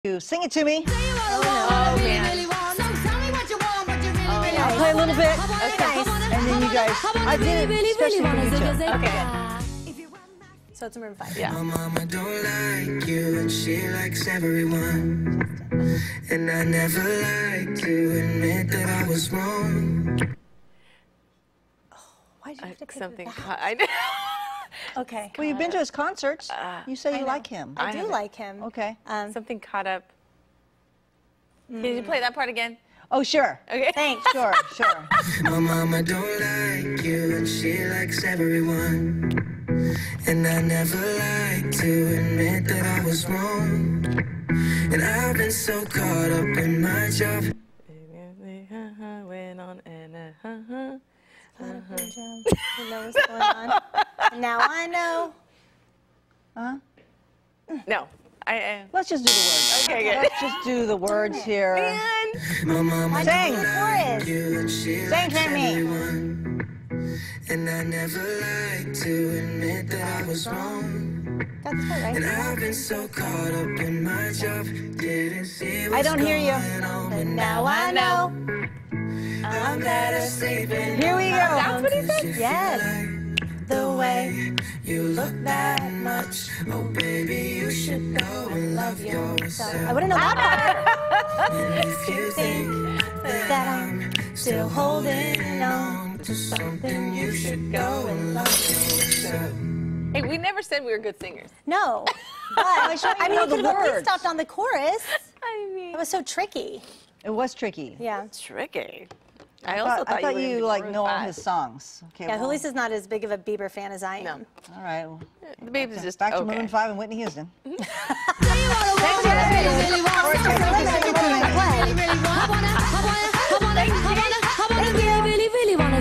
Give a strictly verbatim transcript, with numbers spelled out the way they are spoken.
You sing it to me. Oh, man. I'll play a little bit. Okay. And then you guys, I did it especially for you two. Okay. So it's number five. Yeah. My mama don't like you and she likes everyone. And I never like to admit that I was wrong. Oh, why did you have to pick Something. that? I know. Okay. Well, you've been to his concerts. Uh, You say I you know. like him. I, I do haven't. like him. Okay. Um, Something caught up. Can you play that part again? Oh, sure. Okay. thanks. Sure, sure. My mama don't like you and she likes everyone. And I never like to admit that I was wrong. And I've been so caught up in my job. Went on and uh, uh, uh, You know what's going on. And now I know. Huh? no. I. Uh, Let's just do the words. Okay, good. Let's just do the words here. Man. My mama Sing. don't like you and she Sing likes to me. everyone. And I never like to admit that I was wrong. That's good, And right? I've been so caught up in my job, didn't see what's I don't hear you. going on, But but now I know. I'm better sleeping. Here we go. That's what he said? Yes. The way you look that much, oh baby, you should go and love yourself. I wouldn't know that part. And if you think That I'm still holding on to something, you should go and love yourself. Hey, we never said we were good singers. No. But I, sure you mean, know you the could have at least words. stopped on the chorus. I mean, It was so tricky. It was tricky. Yeah. tricky. I, I also thought, thought, I thought you, were you, gonna like groove know all fast. his songs. Okay. Yeah, well, Julissa is not as big of a Bieber fan as I am. No. all right. Well, The baby's just back to okay. Maroon five and Whitney Houston. Thanks,